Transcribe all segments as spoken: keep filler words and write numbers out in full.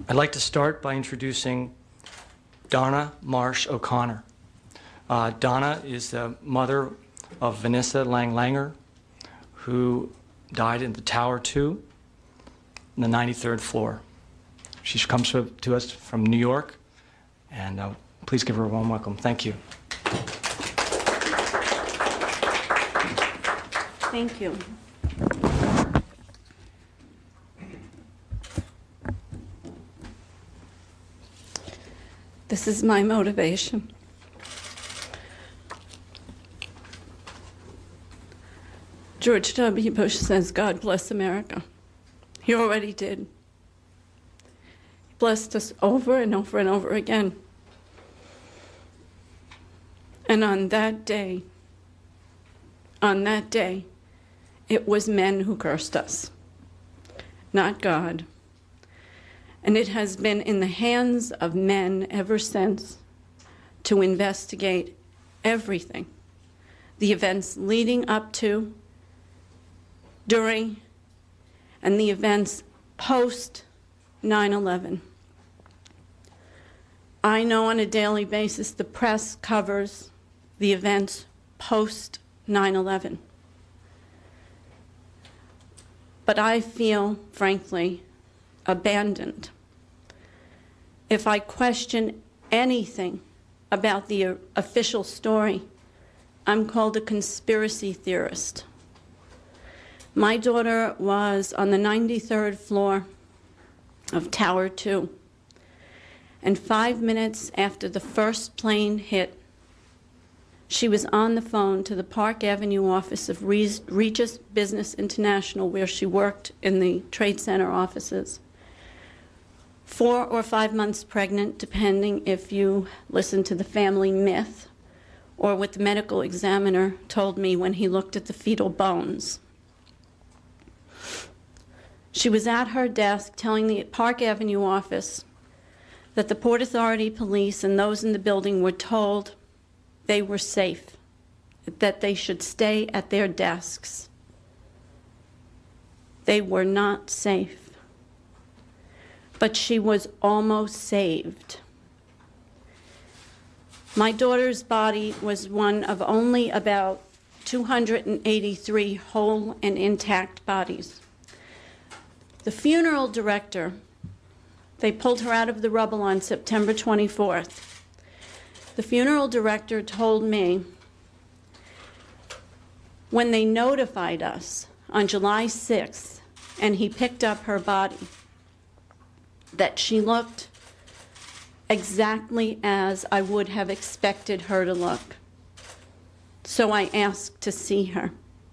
I'd like to start by introducing Donna Marsh O'Connor. Uh, Donna is the mother of Vanessa Lang Langer, who died in the Tower two on the ninety-third floor. She comes to, to us from New York, and uh, please give her a warm welcome. Thank you. Thank you. This is my motivation. George W. Bush says, God bless America. He already did. He blessed us over and over and over again. And on that day, on that day, it was men who cursed us, not God. And it has been in the hands of men ever since to investigate everything, the events leading up to, during, and the events post nine eleven. I know on a daily basis the press covers the events post nine eleven. But I feel, frankly, abandoned. If I question anything about the official story, I'm called a conspiracy theorist. My daughter was on the ninety-third floor of Tower two, and five minutes after the first plane hit, she was on the phone to the Park Avenue office of Regis Business International, where she worked in the Trade Center offices. Four or five months pregnant, depending if you listen to the family myth or what the medical examiner told me when he looked at the fetal bones. She was at her desk telling the Park Avenue office that the Port Authority police and those in the building were told they were safe, that they should stay at their desks. They were not safe. But she was almost saved. My daughter's body was one of only about two hundred eighty-three whole and intact bodies. The funeral director, they pulled her out of the rubble on September twenty-fourth. The funeral director told me when they notified us on July sixth and he picked up her body, that she looked exactly as I would have expected her to look. So I asked to see her.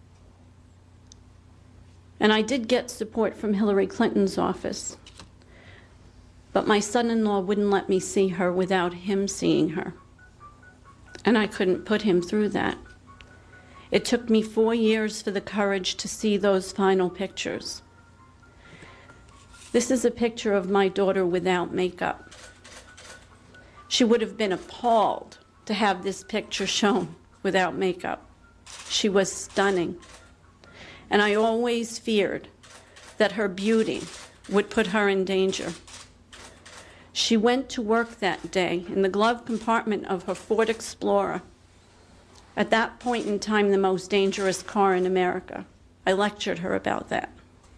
And I did get support from Hillary Clinton's office, but my son-in-law wouldn't let me see her without him seeing her. And I couldn't put him through that. It took me four years for the courage to see those final pictures. This is a picture of my daughter without makeup. She would have been appalled to have this picture shown without makeup. She was stunning. And I always feared that her beauty would put her in danger. She went to work that day in the glove compartment of her Ford Explorer, at that point in time the most dangerous car in America. I lectured her about that.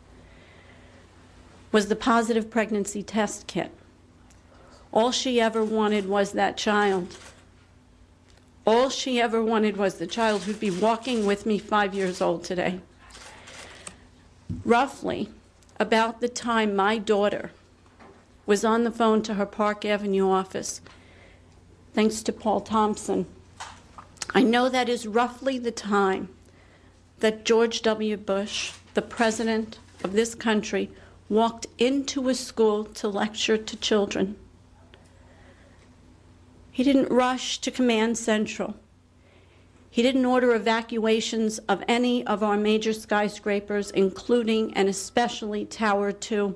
Was the positive pregnancy test kit. All she ever wanted was that child. All she ever wanted was the child who'd be walking with me five years old today. Roughly about the time my daughter was on the phone to her Park Avenue office, thanks to Paul Thompson, I know that is roughly the time that George W. Bush, the president of this country, walked into a school to lecture to children. He didn't rush to Command Central. He didn't order evacuations of any of our major skyscrapers, including and especially Tower two.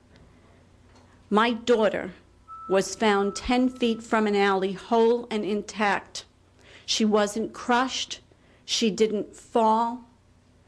My daughter was found ten feet from an alley, whole and intact. She wasn't crushed. She didn't fall.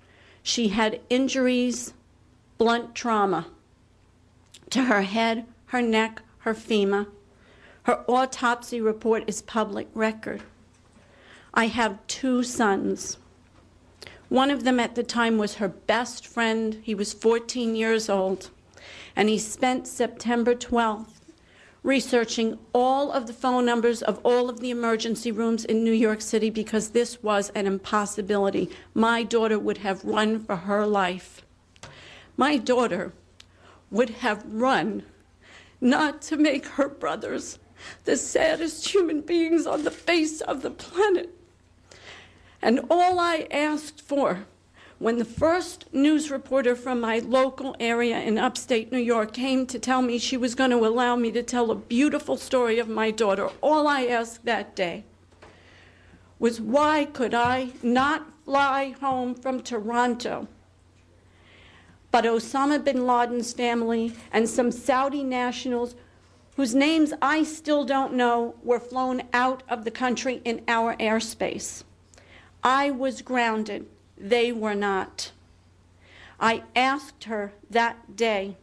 She had injuries, blunt trauma to her head, her neck, her femur. Her autopsy report is public record. I have two sons. One of them at the time was her best friend. He was fourteen years old, and he spent September twelfth researching all of the phone numbers of all of the emergency rooms in New York City because this was an impossibility. My daughter would have run for her life. My daughter would have run not to make her brothers the saddest human beings on the face of the planet. And all I asked for when the first news reporter from my local area in upstate New York came to tell me she was going to allow me to tell a beautiful story of my daughter, all I asked that day was, why could I not fly home from Toronto? But Osama bin Laden's family and some Saudi nationals whose names I still don't know were flown out of the country in our airspace. I was grounded. They were not. I asked her that day,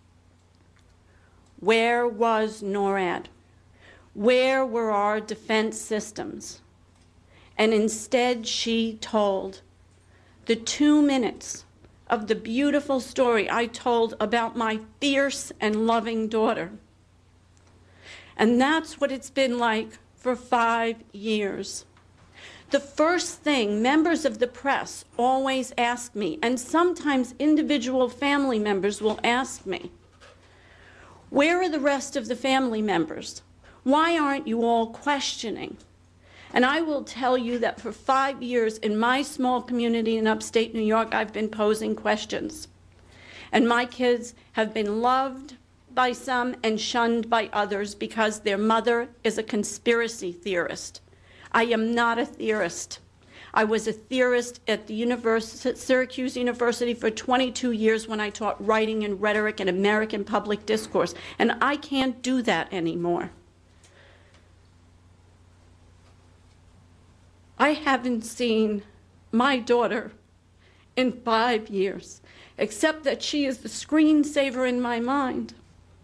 where was NORAD? Where were our defense systems? And instead she told the two minutes of the beautiful story I told about my fierce and loving daughter. And that's what it's been like for five years. The first thing members of the press always ask me, and sometimes individual family members will ask me, where are the rest of the family members? Why aren't you all questioning? And I will tell you that for five years in my small community in upstate New York, I've been posing questions. And my kids have been loved by some and shunned by others because their mother is a conspiracy theorist. I am not a theorist. I was a theorist at the University, Syracuse University for twenty-two years when I taught writing and rhetoric and American public discourse, and I can't do that anymore. I haven't seen my daughter in five years, except that she is the screensaver in my mind.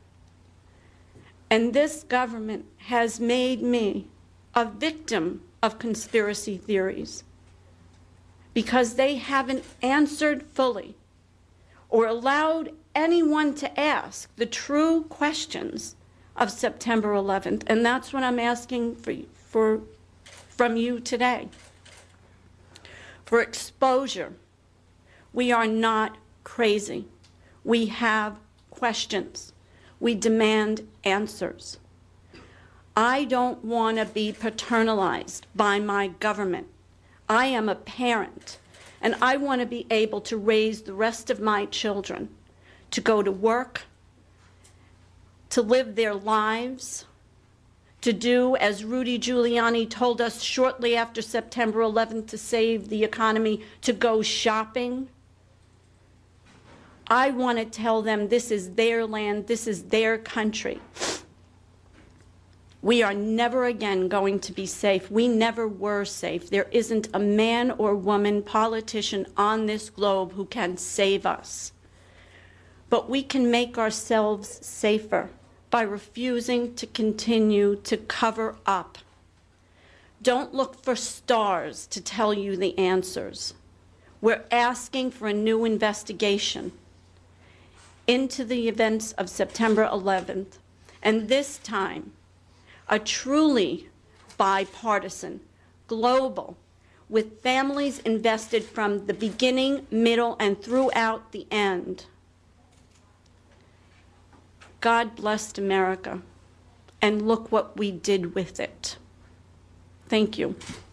And this government has made me a victim of conspiracy theories because they haven't answered fully or allowed anyone to ask the true questions of September eleventh. And that's what I'm asking for, for, from you today. For exposure. We are not crazy. We have questions. We demand answers. I don't want to be paternalized by my government. I am a parent, and I want to be able to raise the rest of my children, to go to work, to live their lives, to do, as Rudy Giuliani told us shortly after September eleventh to save the economy, to go shopping. I want to tell them this is their land, this is their country. We are never again going to be safe. We never were safe. There isn't a man or woman, politician on this globe who can save us. But we can make ourselves safer by refusing to continue to cover up. Don't look for stars to tell you the answers. We're asking for a new investigation into the events of September eleventh, and this time, a truly bipartisan, global, with families invested from the beginning, middle, and throughout the end. God blessed America, and look what we did with it. Thank you.